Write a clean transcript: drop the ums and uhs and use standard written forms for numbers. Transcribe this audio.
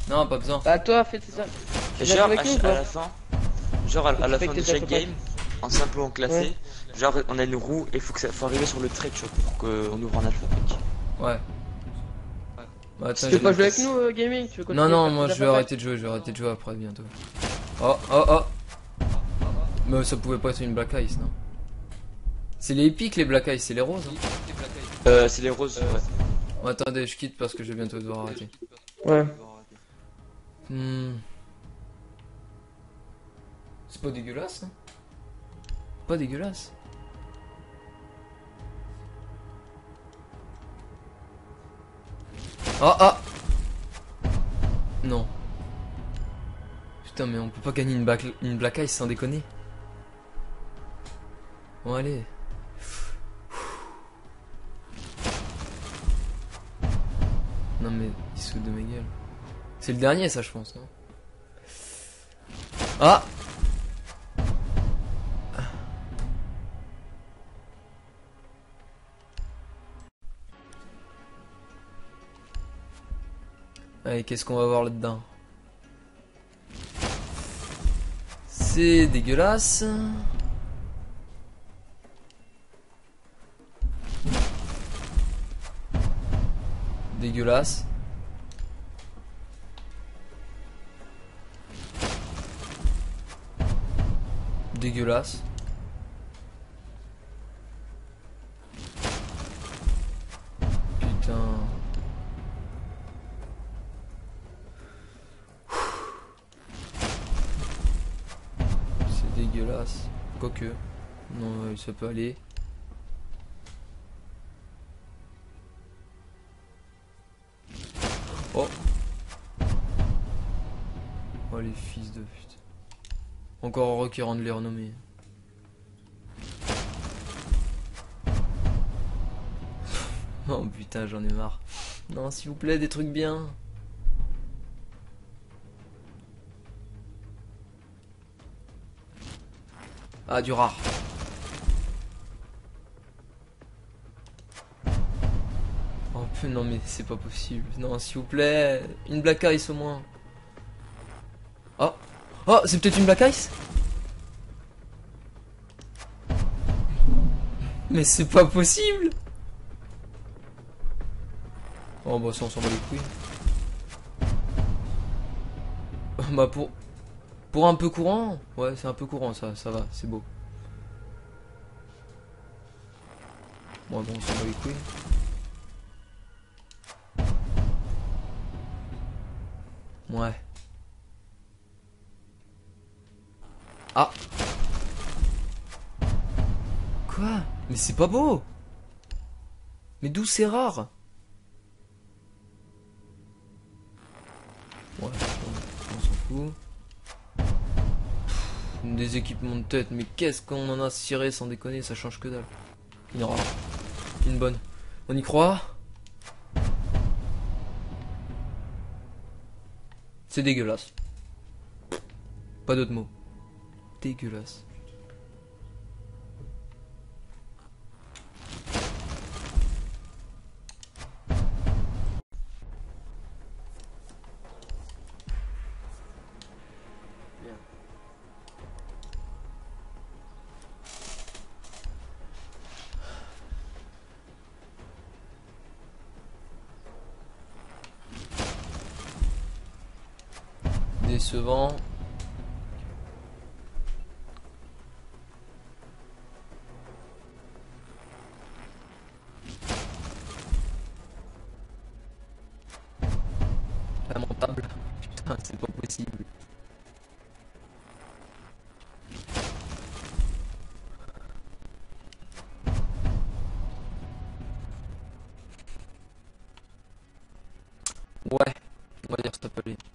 Non, pas besoin. Bah toi, fais ça. Tu Et viens jouer genre, avec nous ou à pas? la fin, genre à Ou tu la fais fin que de tes chaque acrobates? game, en simple ou en Ouais. classé, genre on a une roue et faut arriver sur le trait, tu vois, pour qu'on ouvre en alphabétique. Ouais. Bah, Si attends, Tu t'as veux pas bien jouer avec cassé. nous, gaming? Tu veux non, continuer à non, faire moi tes je vais alphabets? arrêter de jouer, je vais arrêter de jouer après bientôt. Oh, oh, oh. Mais ça pouvait pas être une Black Ice, non. C'est les épiques, les Black Ice, c'est les roses. Hein. C'est les roses, ouais. Oh, attendez, je quitte parce que je vais bientôt devoir arrêter. Ouais. Hmm. C'est pas dégueulasse, hein. Pas dégueulasse. Ah, ah. Non. Putain, mais on peut pas gagner une Black Ice sans déconner. Bon, allez. Non, mais il se fout de ma gueule. C'est le dernier, ça, je pense, non? Ah! Allez, qu'est-ce qu'on va voir là-dedans? C'est dégueulasse. Dégueulasse. Dégueulasse. Putain. C'est dégueulasse. Quoique. Non, ça peut aller. Oh. Oh les fils de pute. Encore heureux qu'ils rendent les renommés. Oh putain, j'en ai marre. Non, s'il vous plaît, des trucs bien. Ah, du rare. Oh non mais c'est pas possible. Non, s'il vous plaît. Une Black Ice au moins. Oh. Oh, c'est peut-être une Black Ice. Mais c'est pas possible. Oh bah ça on s'en bat les couilles. Bah pour un peu courant. Ouais, c'est un peu courant ça va, c'est beau. Bon, on s'en bat les couilles. Ouais. Ah. Quoi? Mais c'est pas beau. Mais d'où c'est rare? Ouais, on s'en fout. Des équipements de tête, mais qu'est-ce qu'on en a ciré sans déconner, ça change que dalle. Une rare. Une bonne. On y croit? C'est dégueulasse. Pas d'autre mot. Dégueulasse. Décevant. Lamentable. Putain, c'est pas possible. Ouais, on va dire ça peut aller.